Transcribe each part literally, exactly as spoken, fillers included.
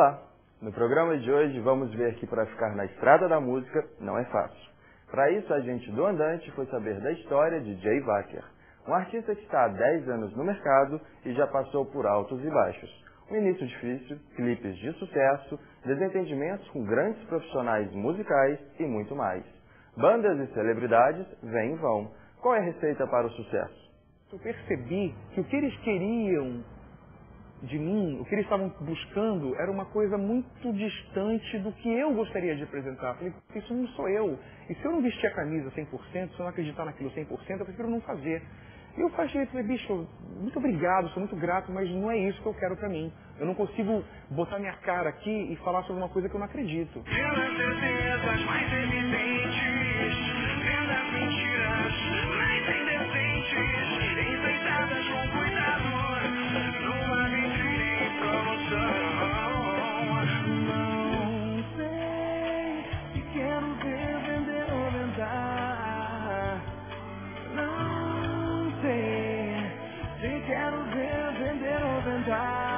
Olá! No programa de hoje vamos ver que para ficar na estrada da música não é fácil. Para isso, a gente do Andante foi saber da história de Jay Wacker, um artista que está há dez anos no mercado e já passou por altos e baixos. Um início difícil, clipes de sucesso, desentendimentos com grandes profissionais musicais e muito mais. Bandas e celebridades vêm e vão. Qual é a receita para o sucesso? Eu percebi que o que eles queriam de mim, o que eles estavam buscando, era uma coisa muito distante do que eu gostaria de apresentar. Eu falei, isso não sou eu. E se eu não vestir a camisa cem por cento, se eu não acreditar naquilo cem por cento, eu prefiro não fazer. E eu falei, bicho, muito obrigado, sou muito grato, mas não é isso que eu quero pra mim. Eu não consigo botar minha cara aqui e falar sobre uma coisa que eu não acredito. Pelas certezas mais evidentes, vendo as mentiras mais indecentes, enfeitadas com cuidado, numa vitrine em promoção. Não sei se quero ver, vender ou vendar. Não sei se quero ver, vender ou vendar.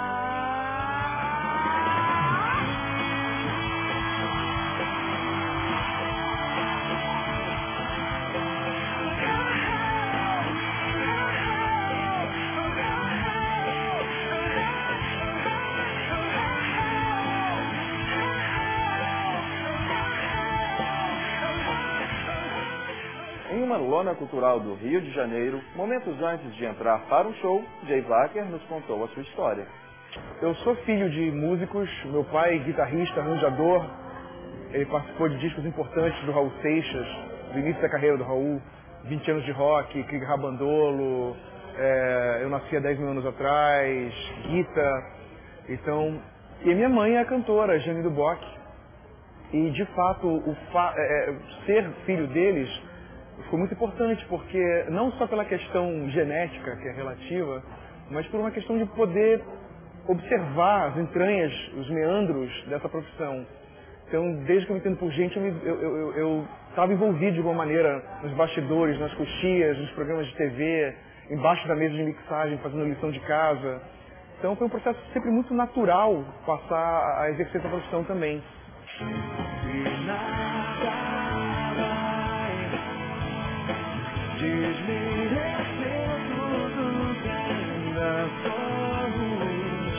Em uma lona cultural do Rio de Janeiro, momentos antes de entrar para um show, Jay Wacker nos contou a sua história. Eu sou filho de músicos, meu pai guitarrista, arranjador, ele participou de discos importantes do Raul Seixas, do início da carreira do Raul, vinte anos de rock, Krieg Rabandolo, é, eu nasci há dez mil anos atrás, Guita, então... E a minha mãe é a cantora, Jane Duboc, e de fato, o fa é, ser filho deles foi muito importante, porque não só pela questão genética, que é relativa, mas por uma questão de poder observar as entranhas, os meandros dessa profissão. Então, desde que eu me entendo por gente, eu estava envolvido de alguma maneira nos bastidores, nas coxias, nos programas de T V, embaixo da mesa de mixagem, fazendo lição de casa. Então, foi um processo sempre muito natural passar a exercer essa profissão também. E nada vai desmerecer tudo que ainda somos.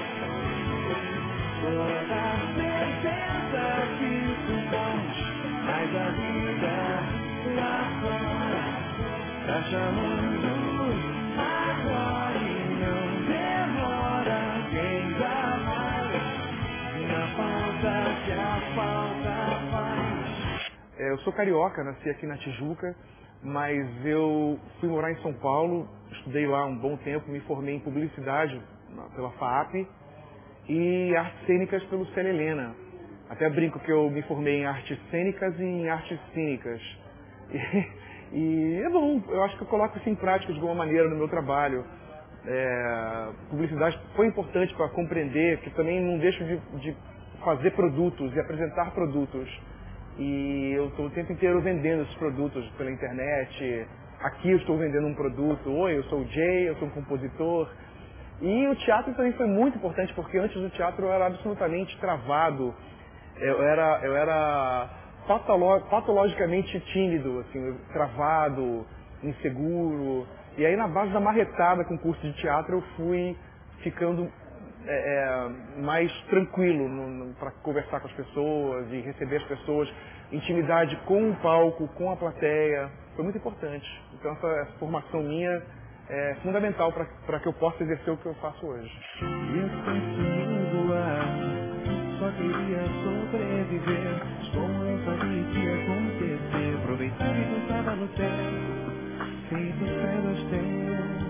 Toda certeza que somos, mas a vida lá fora tá chamando agora e não demora. Quem dá mais na falta que a falta faz. É, eu sou carioca, nasci aqui na Tijuca, mas eu fui morar em São Paulo, estudei lá um bom tempo, me formei em publicidade pela FAAP e artes cênicas pelo Célia Helena. Até brinco que eu me formei em artes cênicas e em artes cínicas. E, e é bom, eu acho que eu coloco isso em prática de alguma maneira no meu trabalho. É, publicidade foi importante para compreender que também não deixo de, de fazer produtos e apresentar produtos. E eu estou o tempo inteiro vendendo esses produtos pela internet. Aqui eu estou vendendo um produto. Oi, eu sou o Jay, eu sou um compositor. E o teatro também foi muito importante, porque antes do teatro eu era absolutamente travado. Eu era, eu era patolo, patologicamente tímido, assim, travado, inseguro. E aí na base da marretada com o curso de teatro eu fui ficando é, é, mais tranquilo para conversar com as pessoas e receber as pessoas. Intimidade com o palco, com a plateia. Foi muito importante. Então essa, essa formação minha é fundamental para que eu possa exercer o que eu faço hoje. Esquecido ar, só queria sobreviver. Como eu sabia que ia acontecer, aproveitar e dançava no céu, feito Sebastião.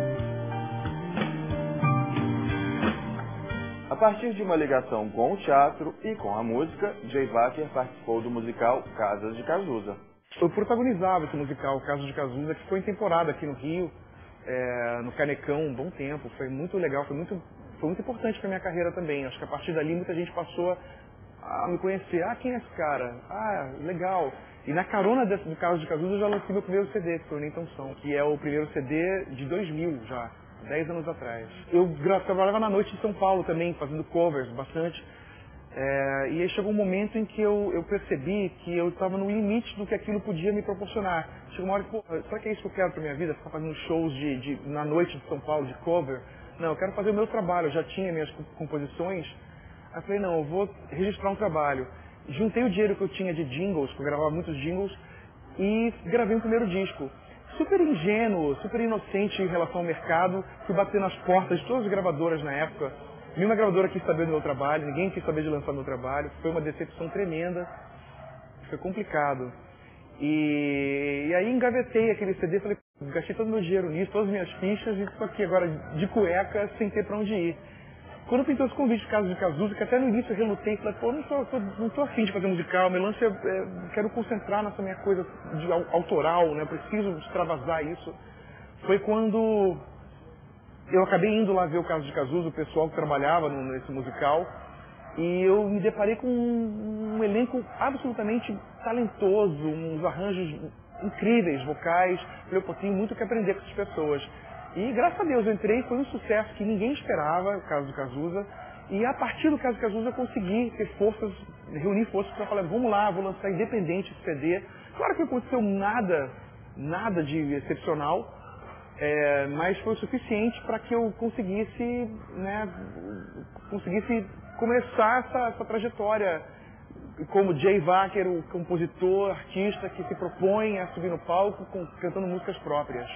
A partir de uma ligação com o teatro e com a música, Jay Wacker participou do musical Casas de Cazuza. Eu protagonizava esse musical, Casas de Cazuza, que ficou em temporada aqui no Rio, é, no Canecão, um bom tempo. Foi muito legal, foi muito, foi muito importante para minha carreira também. Acho que a partir dali muita gente passou a me conhecer. Ah, quem é esse cara? Ah, legal. E na carona desse, do Casas de Cazuza eu já lancei meu primeiro C D, que foi o Nem Tão São, que é o primeiro C D de dois mil já. dez anos atrás. Eu gra- trabalhava na noite em São Paulo também, fazendo covers bastante. É, e aí chegou um momento em que eu, eu percebi que eu estava no limite do que aquilo podia me proporcionar. Chegou uma hora que, pô, será que é isso que eu quero pra minha vida? Ficar fazendo shows de, de, na noite de São Paulo, de cover? Não, eu quero fazer o meu trabalho, eu já tinha minhas composições. Aí eu falei, não, eu vou registrar um trabalho. Juntei o dinheiro que eu tinha de jingles, que eu gravava muitos jingles, e gravei um primeiro disco. Super ingênuo, super inocente em relação ao mercado, fui bater nas portas de todas as gravadoras na época. Nenhuma gravadora quis saber do meu trabalho, ninguém quis saber de lançar meu trabalho. Foi uma decepção tremenda, foi complicado. E, e aí engavetei aquele C D, falei, gastei todo o meu dinheiro nisso, todas as minhas fichas, e estou aqui agora de cueca, sem ter para onde ir. Quando pintou esse convite de Caso de Cazuza, que até no início eu relutei, falei, pô, não tô, tô, não tô afim de fazer musical, meu lance é, é, quero concentrar nessa minha coisa de autoral, né, preciso extravasar isso. Foi quando eu acabei indo lá ver o Caso de Cazuza, o pessoal que trabalhava no, nesse musical, e eu me deparei com um, um elenco absolutamente talentoso, uns arranjos incríveis, vocais. Falei, pô, tenho muito o que aprender com essas pessoas. E graças a Deus eu entrei, foi um sucesso que ninguém esperava, o Caso de Cazuza, e a partir do Caso de Cazuza eu consegui ter forças, reunir forças para falar, vamos lá, vou lançar independente esse C D. Claro que não aconteceu nada, nada de excepcional, É, mas foi o suficiente para que eu conseguisse, né, conseguisse começar essa, essa trajetória como Jay Wacker, o compositor, artista que se propõe a subir no palco com, cantando músicas próprias.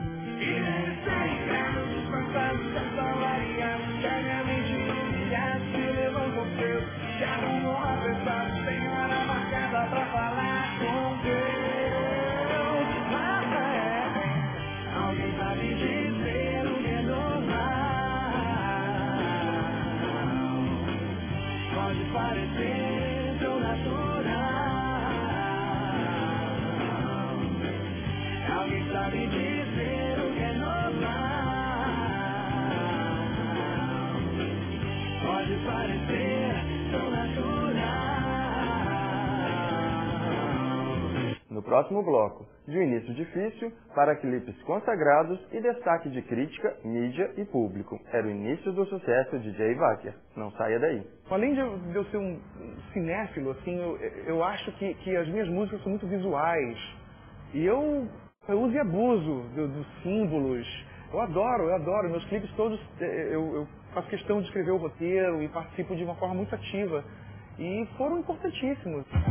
Pode parecer tão natural. Alguém sabe dizer o que é normal. Pode parecer tão natural. No próximo bloco, de um início difícil para clipes consagrados e destaque de crítica, mídia e público. Era o início do sucesso de Jay Wacker. Não saia daí. Além de eu, de eu ser um cinéfilo, assim, eu, eu acho que, que as minhas músicas são muito visuais. E eu, eu uso e abuso do, dos símbolos. Eu adoro, eu adoro. Meus clipes todos, eu, eu faço questão de escrever o roteiro e participo de uma forma muito ativa. E foram importantíssimos.